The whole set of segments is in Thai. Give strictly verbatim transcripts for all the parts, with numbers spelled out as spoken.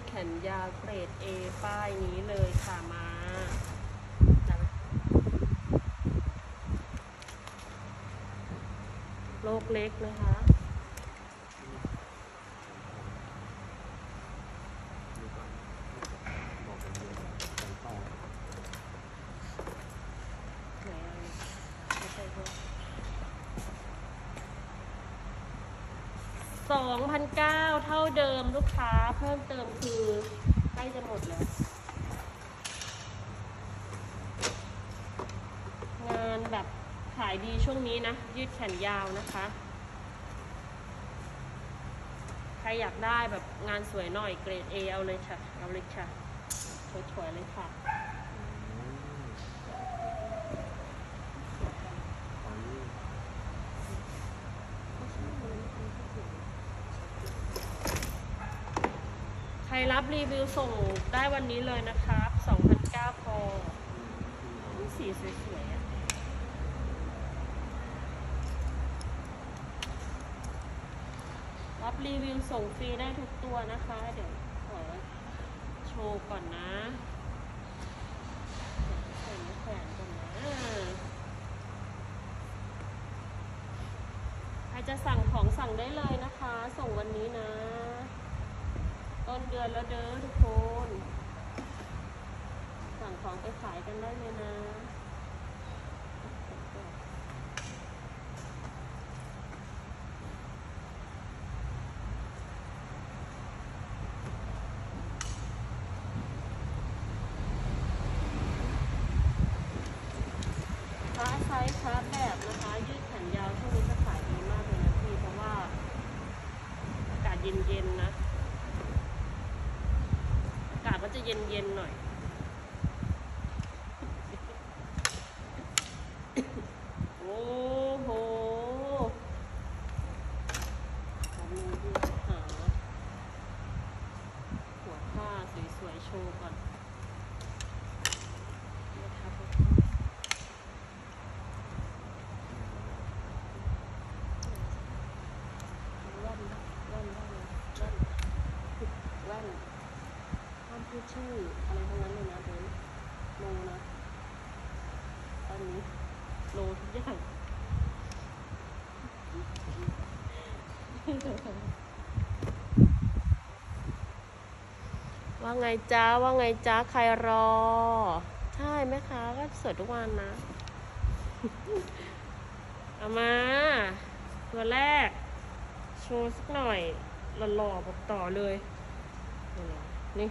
แขนยาวเกรด A ป้ายนี้เลยค่ะมาโลกเล็กนะคะสองพันเก้าเท่าเดิมลูกค้าเพิ่มเติมคือใกล้จะหมดแล้วงานแบบขายดีช่วงนี้นะยืดแขนยาวนะคะใครอยากได้แบบงานสวยหน่อยเกรด A เอาเลยค่ะเอาเลยค่ะสวยๆเลยค่ะใครรับรีวิวส่งได้วันนี้เลยนะครับ สองพันเก้าพอสีสวยๆอ่ะรับรีวิวส่งฟรีได้ทุกตัวนะคะเดี๋ยวขอโชว์ก่อนนะใส่แขวนก่อนนะใครจะสั่งของสั่งได้เลยนะคะส่งวันนี้นะต้นเดือนแล้วเด้อทุกคนสั่งของไปขายกันได้เลยนะค้าไซส์ค้าแบบนะคะยืดแขนยาวช่วงนี้จะขายดีมากเลยนะพี่เพราะว่าอากาศเย็นๆนะอากาศก็จะเย็นๆหน่อยโอ้โหทำมือที่หาหัวผ้าสวยๆโชว์ก่อนพูดชื่ออะไรทั้งนั้นเลยนะเบนโลนะตอนนี้โลทุกอย่างว่าไงจ้าว่าไงจ้าใครรอใช่ไหมคะก็สวยทุกวันนะเอามาตัวแรกโชว์สักหน่อยหล่อๆบอกต่อเลยนี่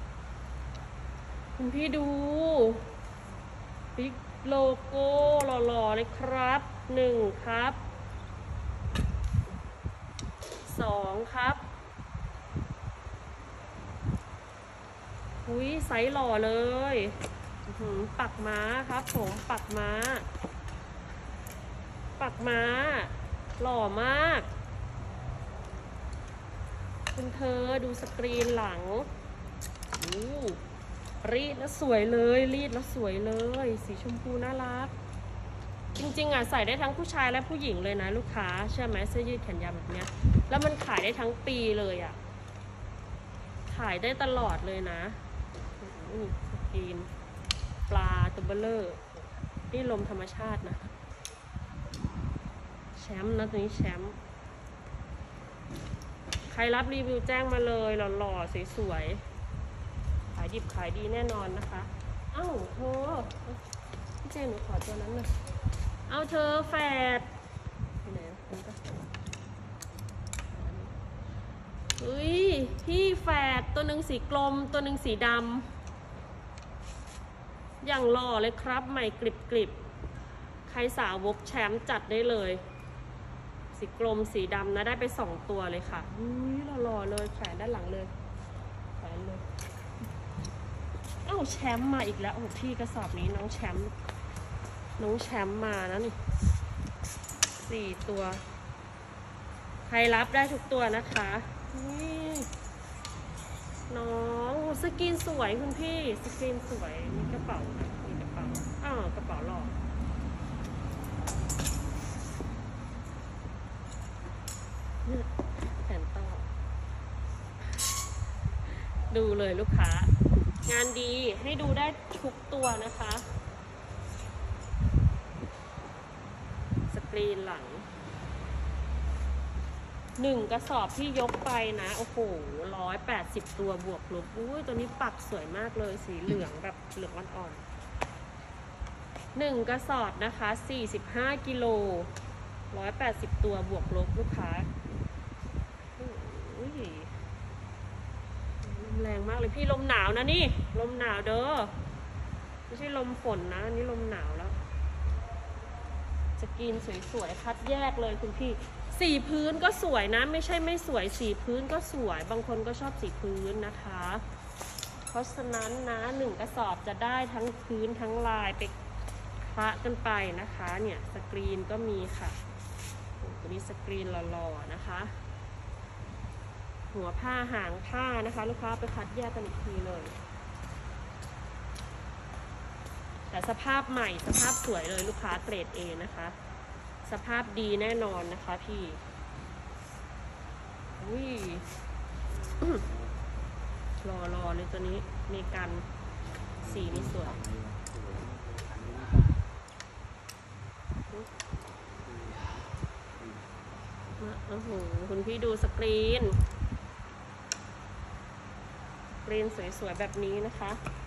คุณพี่ดูบิ๊กโลโก้หล่อๆเลยครับหนึ่งครับสองครับหุยไซส์หล่อเลยปักม้าครับผมปักม้าปักม้าหล่อมากคุณเธอดูสกรีนหลังอู้รีดแล้วสวยเลยรีดแล้วสวยเลยสีชมพูน่ารักจริงๆอ่ะใส่ได้ทั้งผู้ชายและผู้หญิงเลยนะลูกค้าใช่ไหมเสื้อยืดแขนยาวแบบเนี้ยแล้วมันขายได้ทั้งปีเลยอ่ะขายได้ตลอดเลยนะสกรีนปลาตัวเบลเลอร์นี่ลมธรรมชาตินะแชมป์นะตัวนี้แชมป์ใครรับรีวิวแจ้งมาเลยหล่อๆสวยๆขายดิบขายดีแน่นอนนะคะเอ้าเธอพี่เจนหนูขอตัวนั้นหน่อยเอาเธอแฝดไปไหนนี่ก็เฮ้ยพี่แฝดตัวหนึ่งสีกลมตัวหนึ่งสีดำอย่างหล่อเลยครับใหม่กริบกริบใครสาวกแชมป์จัดได้เลยสีกลมสีดำนะได้ไปสองตัวเลยค่ะอุ้ยหล่อๆเลยแขวนด้านหลังเลยแขวนเลยเอ้าแชมป์มาอีกแล้วโอ้พี่กระสอบนี้น้องแชมป์น้องแชมป์มาแล้วนี่สี่ตัวใครรับได้ทุกตัวนะคะนี่น้องสกรีนสวยคุณพี่สกรีนสวยมีกระเป๋ามีกระเป๋าอ้าวกระเป๋าหล่อแขนต่อดูเลยลูกค้างานดีให้ดูได้ทุกตัวนะคะสกรีนหลังหนึ่งกระสอบที่ยกไปนะโอ้โหร้อยแปดสิบตัวบวกลบอุ้ยตัวนี้ปักสวยมากเลยสีเหลืองแบบเหลืองอ่อนๆหนึ่งกระสอบนะคะสี่สิบห้ากิโลร้อยแปดสิบตัวบวกลบลูกค้าอุ้ยลมแรงมากเลยพี่ลมหนาวนะนี่ลมหนาวเด้อไม่ใช่ลมฝนนะอันนี้ลมหนาวแล้วจะกินสวยๆคัดแยกเลยคุณพี่สีพื้นก็สวยนะไม่ใช่ไม่สวยสีพื้นก็สวยบางคนก็ชอบสีพื้นนะคะเพราะฉะนั้นนะหนึ่งกระสอบจะได้ทั้งพื้นทั้งลายไปคละกันไปนะคะเนี่ยสกรีนก็มีค่ะตัวนี้สกรีนหล่อๆนะคะหัวผ้าหางผ้านะคะลูกค้าไปคัดแยกกันอีกทีเลยแต่สภาพใหม่สภาพสวยเลยลูกค้าเกรด เอ นะคะสภาพดีแน่นอนนะคะพี่อุ้ยรอรอเลยตัวนี้มีกันสีนี่สวยโอ้โหคุณพี่ดูสกรีนสกรีนสวยๆแบบนี้นะคะ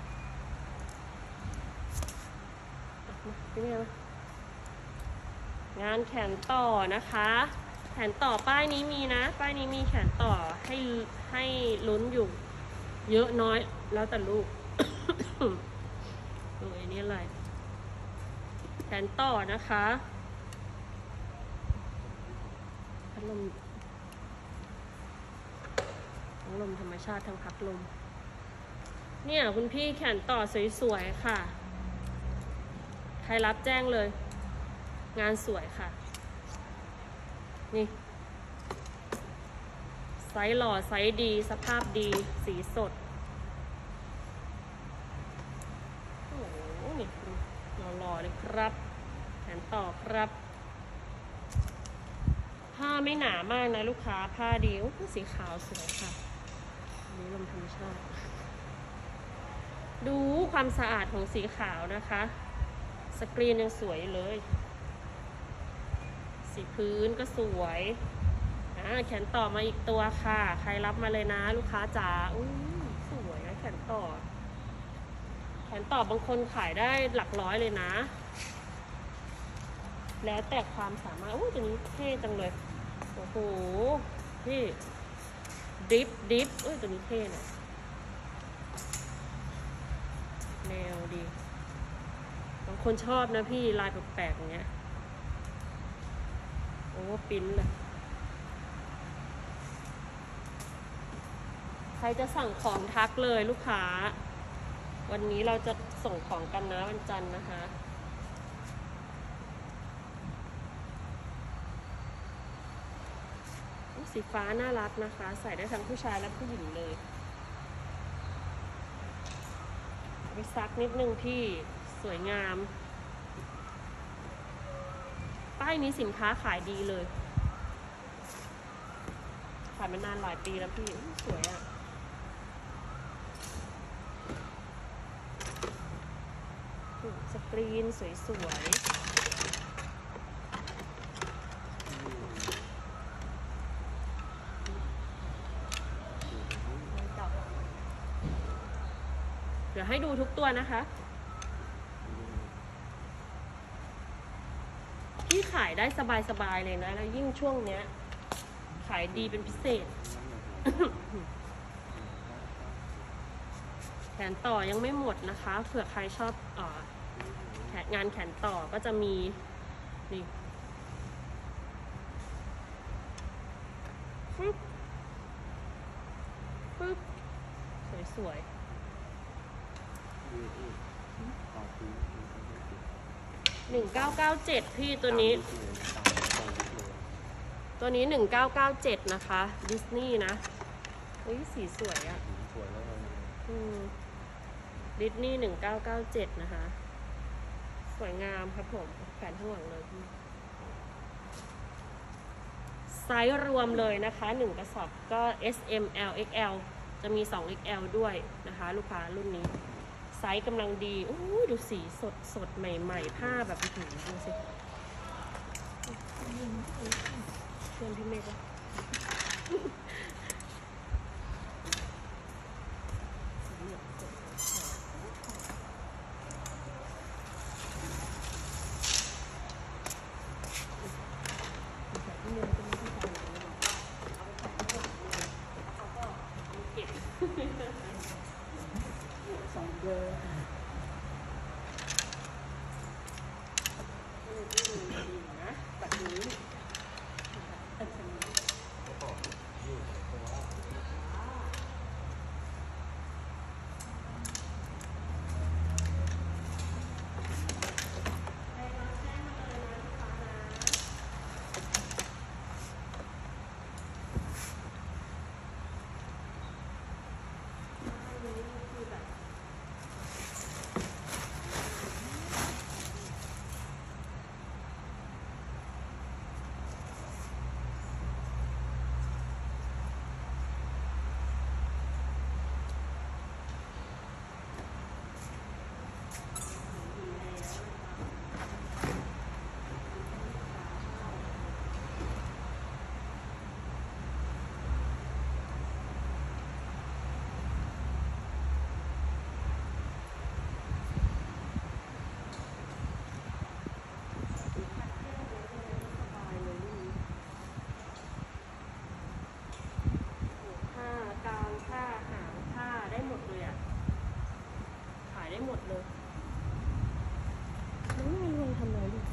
งานแขนต่อนะคะแขนต่อป้ายนี้มีนะป้ายนี้มีแขนต่อให้ให้ลุ้นอยู่เยอะน้อยแล้วแต่ลูก ดูอันนี้อะไรแขนต่อนะคะพัดลมทั้งลมธรรมชาติทั้งพัดลมเนี่ยคุณพี่แขนต่อสวยๆค่ะใครรับแจ้งเลยงานสวยค่ะนี่ไซส์หล่อไซส์ดีสภาพดีสีสดโอ้โหนี่หล่อๆเลยครับแขนต่อครับผ้าไม่หนามากนะลูกค้าผ้าดีโอ้สีขาวสวยค่ะอันนี้ลมธรรมชาติดูความสะอาดของสีขาวนะคะสกรีนยังสวยเลยสีพื้นก็สวยอ่าแขนต่อมาอีกตัวค่ะใครรับมาเลยนะลูกค้าจ๋าอุ้ยสวยนะแขนต่อแขนต่อบางคนขายได้หลักร้อยเลยนะแล้วแต่ความสามารถโอ้ตัวนี้เท่จังเลยโอ้โหพี่ดิฟดิฟเอ้ยตัวนี้เท่นะแนวดีบางคนชอบนะพี่ลายแปลกๆอย่างเงี้ยโอ้ปิ้นเลยใครจะสั่งของทักเลยลูกค้าวันนี้เราจะส่งของกันนะวันจันทร์นะคะสีฟ้าน่ารักนะคะใส่ได้ทั้งผู้ชายและผู้หญิงเลยไปซักนิดนึงพี่สวยงามป้ายนี้สินค้าขายดีเลยขายมานานหลายปีแล้วพี่สวยอ่ะสกรีนสวยๆเดี๋ยวให้ดูทุกตัวนะคะที่ขายได้สบายๆเลยนะแล้วยิ่งช่วงเนี้ยขายดีเป็นพิเศษ แขนต่อยังไม่หมดนะคะเผื่อใครชอบเอ่อแขนงานแขนต่อก็จะมีนี่ปึ๊บปึ๊บสวยๆหนึ่งเก้าเก้าเจ็ดพี่ตัวนี้ตัวนี้หนึ่งเก้าเก้าเจ็ดนะคะดิสนีย์นะอุ้ยสีสวยอ่ะสวยแล้วอืมดิสนีย์หนึ่งเก้าเก้าเจ็ดนะคะสวยงามครับผมแขนข้างหลังเลยพี่ไซส์รวมเลยนะคะหนึ่งกระสอบก็ เอส เอ็ม แอล เอ็กซ์ แอลจะมี สอง เอ็กซ์ แอล ด้วยนะคะลูกค้ารุ่นนี้ไซส์กำลังดีโอ้ยดูสีสดสดใหม่ๆผ้าแบบอื้อหือดูสิเพื่อนพี่เมฆวะสองเบอร์นะแบบนี้หมดเลยน้องไม่รู้ทำอะไรดิ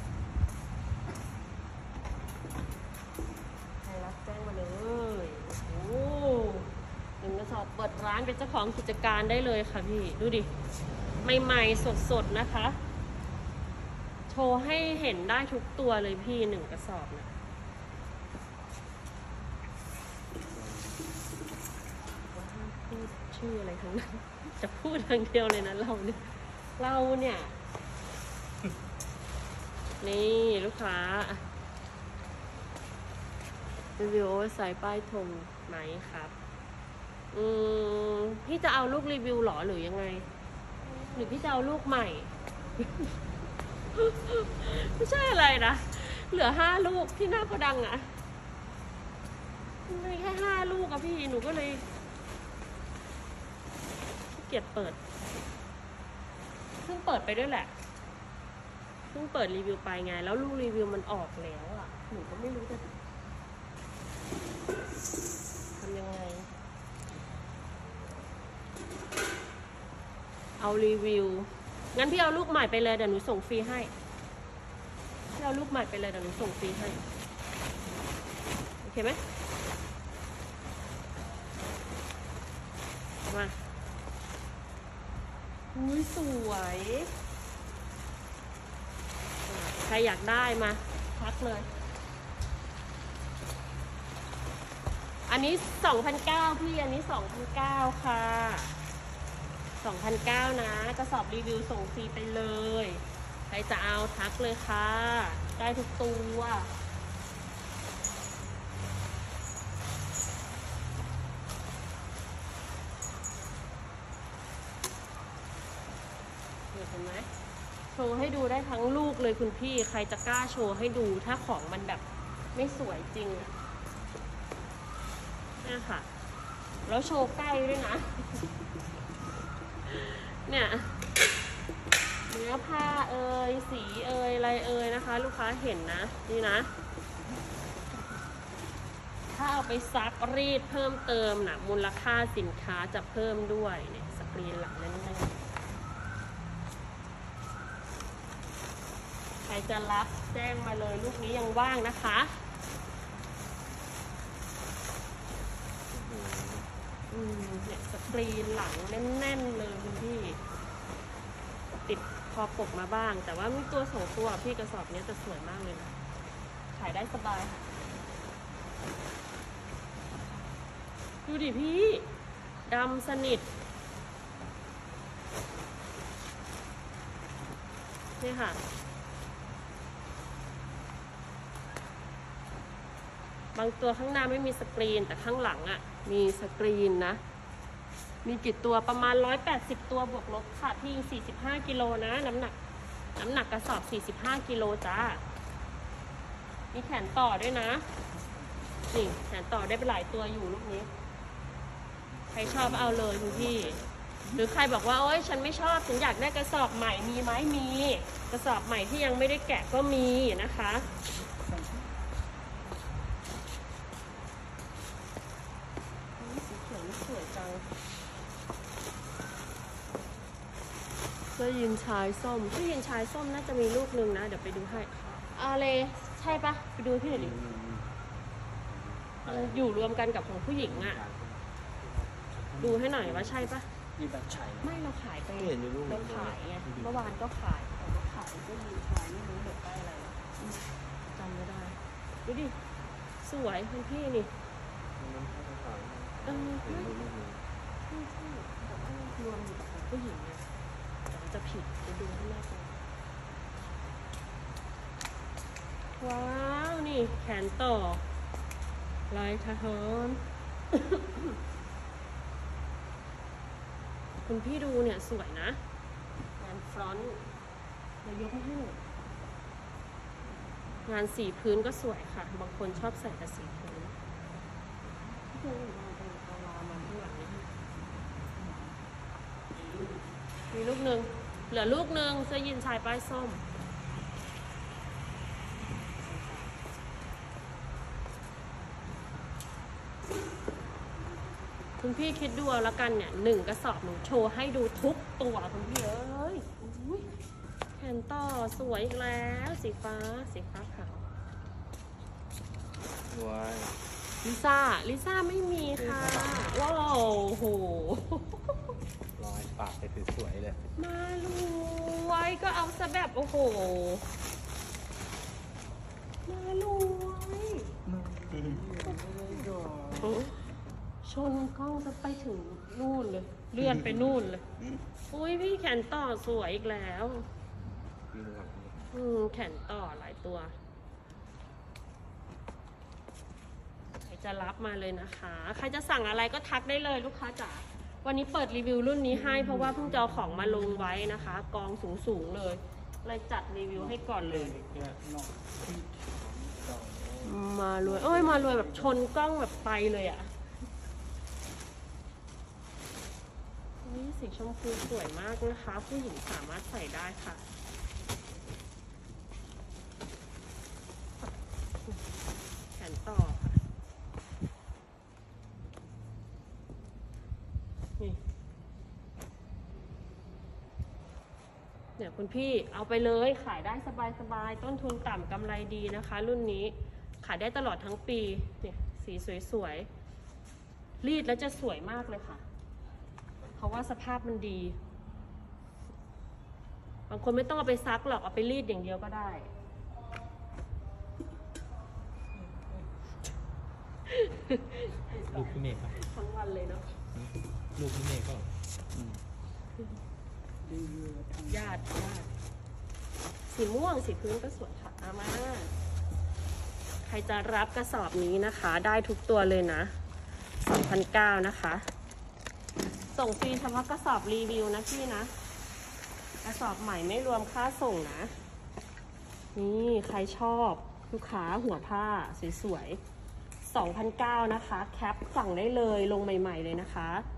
ใครรับแจ้งมาเลยโอ้หนึ่งกระสอบเปิดร้านเป็นเจ้าของกิจการได้เลยค่ะพี่ดูดิใหม่ๆสดๆนะคะโชว์ให้เห็นได้ทุกตัวเลยพี่หนึ่งกระสอบนะพูดชื่ออะไรทั้งนั้นจะพูดทางเดียวเลยนะเราเนี่ยเราเนี่ยนี่ลูกค้ารีวิวใส่ป้ายธงไหมครับอืมพี่จะเอาลูกรีวิวหรอหรือยังไงหรือพี่จะเอาลูกใหม่ ไม่ใช่อะไรนะเหลือห้าลูกที่หน้าโกดังอะมีแค่ห้าลูกอะพี่หนูก็เลยเกียดเปิดเพิ่งเปิดไปด้วยแหละเพิ่งเปิดรีวิวไปไงแล้วลูกรีวิวมันออกแล้วอ่ะหนูก็ไม่รู้จะทำยังไงเอารีวิวงั้นพี่เอาลูกใหม่ไปเลยเดี๋ยวหนูส่งฟรีให้พี่เอาลูกใหม่ไปเลยเดี๋ยวหนูส่งฟรีให้โอเคไหมมาอุ้ยสวยใครอยากได้มาทักเลยอันนี้ สองพันเก้าร้อย พี่อันนี้ สองพันเก้าร้อย ค่ะ สองพันเก้าร้อย นะกระสอบรีวิวส่งฟรีไปเลยใครจะเอาทักเลยค่ะได้ทุกตัวเห็นไหมโชว์ให้ดูได้ทั้งลูกเลยคุณพี่ใครจะกล้าโชว์ให้ดูถ้าของมันแบบไม่สวยจริงอะนี่ค่ะแล้วโชว์ใกล้ด้วยนะเนี่ยเนื้อผ้าเอ่ยสีเอ่ยอะไรเอ่ยนะคะลูกค้าเห็นนะนี่นะถ้าเอาไปซักรีดเพิ่มเติมนะมูลค่าสินค้าจะเพิ่มด้วยเนี่ยสกรีนหลังนั้นเลยใครจะรับแจ้งมาเลยลูกนี้ยังว่างนะคะอืมเนี่ยสกรีนหลังแน่นๆเลยคุณพี่ติดคอปกมาบ้างแต่ว่ามีตัวสองตัวพี่กระสอบนี้จะสวยมากเลยนะขายได้สบายดูดิพี่ดำสนิทนี่ค่ะบางตัวข้างหน้าไม่มีสกรีนแต่ข้างหลังอ่ะมีสกรีนนะมีกี่ตัวประมาณร้อยแปดสิบตัวบวกลบค่ะที่สี่สิบห้ากิโลนะ น้ำหนัก น้ำหนักกระสอบสี่สิบห้ากิโลจ้า มีแขนต่อด้วยนะ นี่แขนต่อได้ไปหลายตัวอยู่ลูกนี้ ใครชอบเอาเลยคุณพี่ หรือใครบอกว่าโอ๊ยฉันไม่ชอบฉันอยากได้กระสอบใหม่มีไหมมี กระสอบใหม่ที่ยังไม่ได้แกะก็มีนะคะสีเขียวนี่สวยจังเสื้อยีนชายส้มเสื้อยีนชายส้มน่าจะมีลูกนึงนะเดี๋ยวไปดูให้อาเลใช่ปะไปดูที่ไหนดิอยู่รวมกันกับของผู้หญิงอะดูให้หน่อยว่าใช่ปะมีแบบไฉไม่เราขายไปเห็นอยู่ลูกเราขายไงเมื่อวานก็ขายแต่ว่าขายก็ยีนชายไม่รู้เด็กได้อะไรจำไม่ได้ดูดิสวยคุณพี่นี่เออไม่ใช่ใช่แต่ว่ารวมอยู่กับของผู้หญิงไงแต่จะผิดไปดูให้แน่ใจว้าวนี่แขนต่อลายทหารคุณพี่ดูเนี่ยสวยนะงานฟรอนต์เรายกให้ งานสีพื้นก็สวยค่ะ บางคนชอบใส่แต่สีพื้นที่เดินมาเป็นตารางมันข้างหลังนี้มีลูกหนึ่งเหลือลูกหนึ่งเสื้อยีนชายป้ายส้มคุณพี่คิดดูเอาละกันเนี่ยหนึ่งกระสอบหนูโชว์ให้ดูทุกตัวคุณพี่เอ้ยอุ๊ยแขนต่อสวยอีกแล้วสีฟ้าสีฟ้าขาวว้ายลิซ่าลิซ่าไม่มีค่ะว้าวโหรอยปากไปสวยๆเลยมารวยก็เอาซะแบบโอ้โหมารวยชนกล้องจะไปถึงนู่นเลยเลื่อนไปนู่นเลยอุ้ยพี่แขนต่อสวยอีกแล้วอืมแขนต่อหลายตัวใครจะรับมาเลยนะคะใครจะสั่งอะไรก็ทักได้เลยลูกค้าจ๋าวันนี้เปิดรีวิวรุ่นนี้ให้เพราะว่าเพิ่งจะเอาของมาลงไว้นะคะ กองสูงๆเลยเลยจัดรีวิวให้ก่อนเลยมารวยเอ้ยมารวยแบบชนกล้องแบบไปเลยอะ่ะนี่สีชมพูสวยมากนะคะผู้หญิงสามารถใส่ได้ค่ะแขนต่อค่ะนี่เนี่ยคุณพี่เอาไปเลยขายได้สบายๆต้นทุนต่ำกำไรดีนะคะรุ่นนี้ขายได้ตลอดทั้งปีเนี่ยสีสวยๆรีดแล้วจะสวยมากเลยค่ะเพราะว่าสภาพมันดีบางคนไม่ต้องเอาไปซักหรอกเอาไปรีดอย่างเดียวก็ได้ลูกพี่เมฆครับทั้งวันเลยเนาะลูกพี่เมฆก็ญาติญาติสีม่วงสีพื้นก็สวยค่ะเอามาใครจะรับกระสอบนี้นะคะได้ทุกตัวเลยนะ สองพันเก้าร้อย นะคะ ส่งฟรีเฉพาะกระสอบรีวิวนะพี่นะกระสอบใหม่ไม่รวมค่าส่งนะนี่ใครชอบลูกค้าหัวผ้าสวยๆ สองพันเก้าร้อย นะคะแคปสั่งได้เลยลงใหม่ๆเลยนะคะ